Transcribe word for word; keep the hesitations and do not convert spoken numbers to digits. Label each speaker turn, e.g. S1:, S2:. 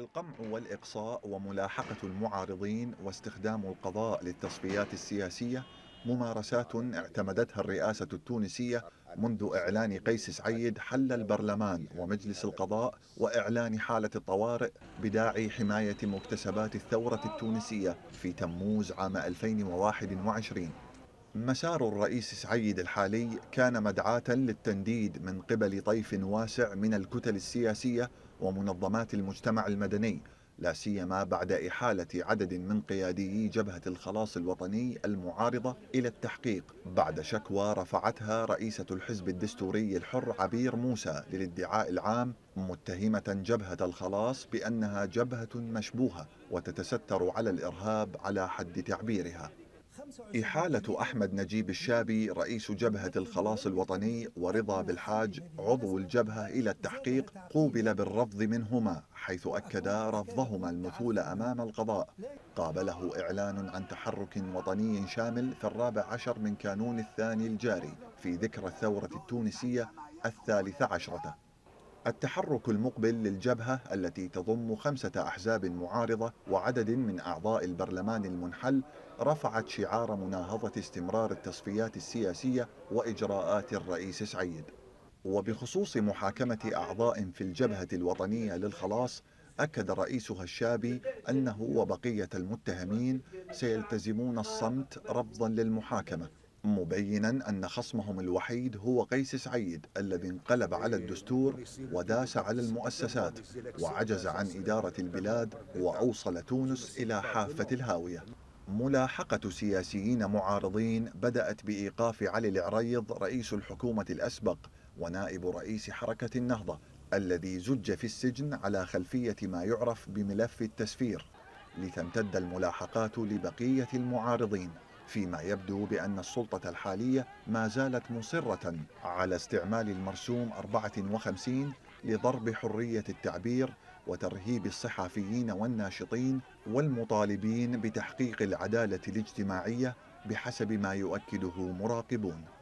S1: القمع والإقصاء وملاحقة المعارضين واستخدام القضاء للتصفيات السياسية ممارسات اعتمدتها الرئاسة التونسية منذ إعلان قيس سعيد حل البرلمان ومجلس القضاء وإعلان حالة الطوارئ بداعي حماية مكتسبات الثورة التونسية في تموز عام ألفين وواحد وعشرين. مسار الرئيس سعيد الحالي كان مدعاة للتنديد من قبل طيف واسع من الكتل السياسية ومنظمات المجتمع المدني، لا سيما بعد إحالة عدد من قياديي جبهة الخلاص الوطني المعارضة إلى التحقيق بعد شكوى رفعتها رئيسة الحزب الدستوري الحر عبير موسى للادعاء العام، متهمة جبهة الخلاص بأنها جبهة مشبوهة وتتستر على الإرهاب على حد تعبيرها. إحالة أحمد نجيب الشابي رئيس جبهة الخلاص الوطني ورضا بالحاج عضو الجبهة إلى التحقيق قوبل بالرفض منهما، حيث أكدا رفضهما المثول أمام القضاء. قابله إعلان عن تحرك وطني شامل في الرابع عشر من كانون الثاني الجاري في ذكرى الثورة التونسية الثالثة عشرة. التحرك المقبل للجبهة التي تضم خمسة أحزاب معارضة وعدد من أعضاء البرلمان المنحل رفعت شعار مناهضة استمرار التصفيات السياسية وإجراءات الرئيس سعيد. وبخصوص محاكمة أعضاء في الجبهة الوطنية للخلاص، أكد رئيسها الشابي أنه وبقية المتهمين سيلتزمون الصمت رفضا للمحاكمة، مبينا أن خصمهم الوحيد هو قيس سعيد الذي انقلب على الدستور وداس على المؤسسات وعجز عن إدارة البلاد وأوصل تونس إلى حافة الهاوية. ملاحقة سياسيين معارضين بدأت بإيقاف علي العريض رئيس الحكومة الأسبق ونائب رئيس حركة النهضة الذي زج في السجن على خلفية ما يعرف بملف التسفير، لتمتد الملاحقات لبقية المعارضين، فيما يبدو بأن السلطة الحالية ما زالت مصرة على استعمال المرسوم أربعة وخمسين لضرب حرية التعبير وترهيب الصحفيين والناشطين والمطالبين بتحقيق العدالة الاجتماعية بحسب ما يؤكده مراقبون.